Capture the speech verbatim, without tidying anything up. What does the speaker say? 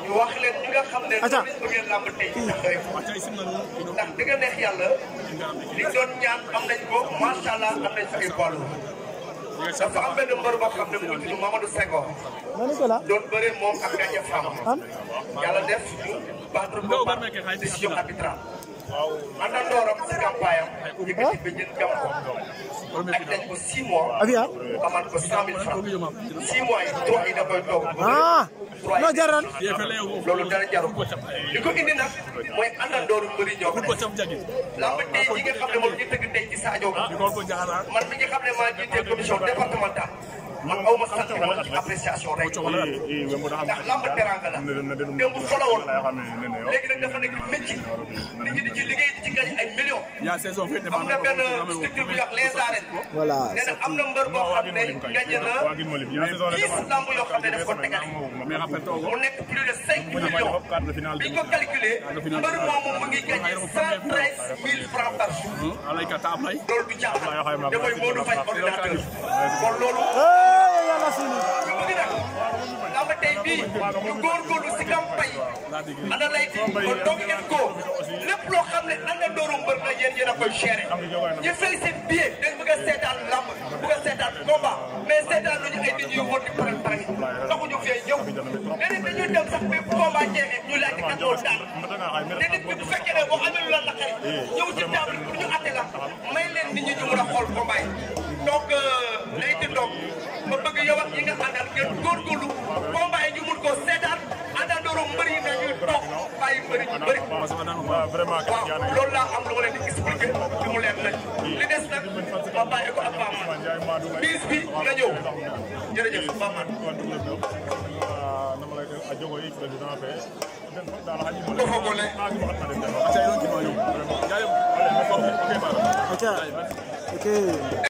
wax leen ñi nga xam ne loolu lañ bëggee làmb tey ci tax rek ndax dëgg neex yàlla li doon ñaan am nañ ko macha allah am nañ fa ay boolu dafa am benn mbër boo xam ne mu ngi tudd Mamadou Senghor doon bëre moom ak Gandia Fama yàlla def ñu battre ko par décision arbitrale àndandooram si campagne am yëkkati ba jël jam ko ak dañ ko six mois amal ko cent mille francs six mois yi trois yi da koy toog non jaran loolu dara jaru li ko indi nag mooy àndandooru mbëri ñoo ko lamb tey yi nga xam ne moom ñu tëgg tey ci Sadio man mi nga xam ne maa jiite commission départementale man aw ma sant ma ci appréciation rek ndax lamb teranga la démb solo woon léegi nag dafa nekk métier nit ñi di ci liggéey di ci gañ ay millions am na benn structure bu wax les arènes nee na am na mbër boo xam ne gañ na dix lamb yoo xam ne daf ko tegale mu nekk plus de cinq millions bi ñu ko calculé mbër moomu mu ngi gagné cent treize mille francs par jour loolu du caaxaan da koy Modou Faye ordinateur kon loolu ñu bëgg nag lamb tey bii ñu góorgóorlu si campagne yi ana lay di ba toog ngeen ko lépp loo xam ne àndandooru mbër la yéen yéen a koy géré ñu fay seen billet dañ bëgg a seetaan lamb bëgg a seetaan combat mais seetaan nañu ay nit ñuy wóor di pare pare taxuñu fee ñëw léeg-léeg dañuy dem sax bi combat jeexee ñu laaj kat moo daan te nit bi bu fekkee ne boo amee lu la naqari ñëw ci table pour ñu atte la may leen nit ñi ñu mën a xool combat yi donc lay di doog ma bëgg yow ak ñi nga àndal ngeen góorgóorlu combat yi ñu mun koo seetaan àndandooru mbëri yi dañuy toog bàyyi mbëri ñu bëri waaw loolu laa am lu ma leen di expliqué bi mu leen nag li des nag ma bàyyi ko ak Pape bis bi nga ñëw jërëjëf Pape ko fogole